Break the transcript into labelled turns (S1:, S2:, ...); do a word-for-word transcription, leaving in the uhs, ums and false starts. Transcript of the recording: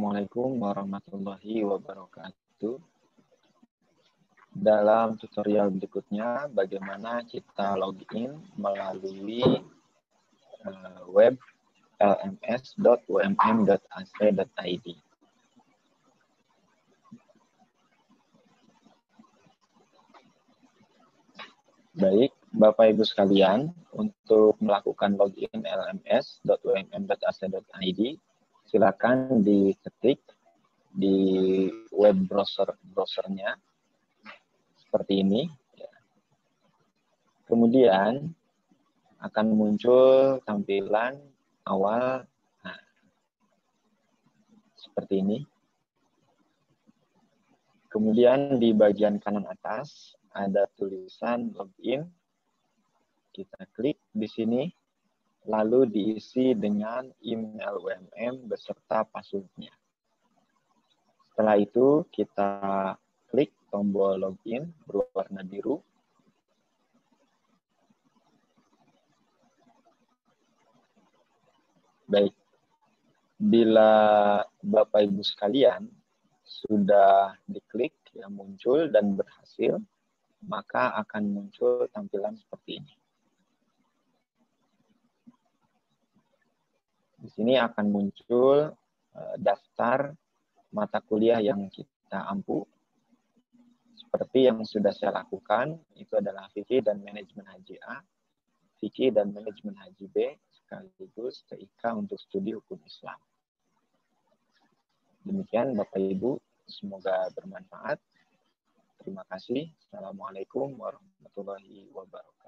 S1: Assalamualaikum warahmatullahi wabarakatuh. Dalam tutorial berikutnya, bagaimana kita login melalui uh, web l m s dot u m m dot a c dot i d. Baik, Bapak Ibu sekalian, untuk melakukan login l m s dot u m m dot a c dot i d, silakan diketik di web browser browsernya seperti ini. Kemudian akan muncul tampilan awal nah, seperti ini. Kemudian di bagian kanan atas ada tulisan login. Kita klik di sini, lalu diisi dengan email U M M beserta password-nya. Setelah itu kita klik tombol login berwarna biru. Baik, bila Bapak Ibu sekalian sudah diklik yang muncul dan berhasil, maka akan muncul tampilan seperti ini. Di sini akan muncul uh, daftar mata kuliah yang kita ampu. Seperti yang sudah saya lakukan, itu adalah fikih dan manajemen H J A, fikih dan manajemen H J B, sekaligus T I K untuk studi hukum Islam. Demikian Bapak Ibu, semoga bermanfaat. Terima kasih. Assalamualaikum warahmatullahi wabarakatuh.